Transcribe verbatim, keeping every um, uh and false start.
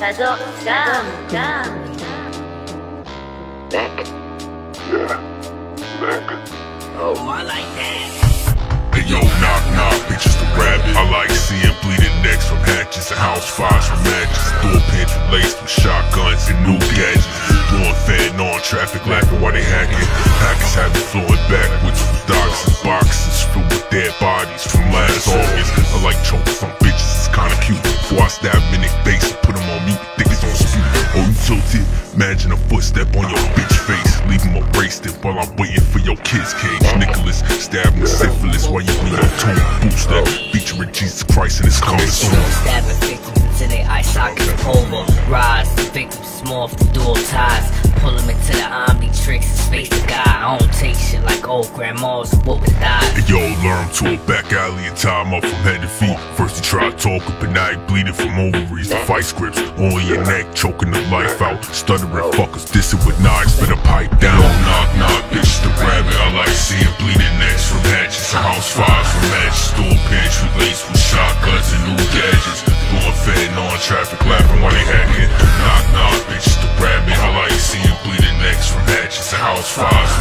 자석 감, 감. Neck? Yeah, neck. Oh, I like that. Hey yo, knock knock, bitches the rabbit. I like seeing bleeding necks from hatches and house fires from matches. Door pantry laced with shotguns and new gadgets. Blowing fed on traffic, laughing while they hacking. Packers have it flowing backwards from docks and boxes filled with dead bodies from last August. I like choking some bitches, it's kinda cute. Before I stab them in their face and put them on mute, niggas don't speak. Oh, you tilted? Imagine a footstep on your bitch face. Leave them abrasive while I'm waiting for your kid's cage. Nicholas stabbing syphilis while you in your tone booster. Featuring Jesus Christ and it's coming soon. Stabbing victims till they eye sockets pulverized. The victims small through dual ties. Pull them into the omnitrix and space the guy. I don't take shit like old grandmas who whoopin' died. Hey yo, learn to a back alley and tie him up from head to feet. First he tried talking, but now he bleeding from ovaries. The fight scripts on your neck, choking the life out. Stuttering fuckers dissing with knives, better pipe down. Knock knock, bitch the rabbit. I like seeing bleeding necks from hatches and house fires from matches. Store pantry laced with shotguns and new gadgets. Going fed on traffic, laughing while they hacking. Knock knock, bitch the rabbit. I like seeing bleeding necks from hatches and house fires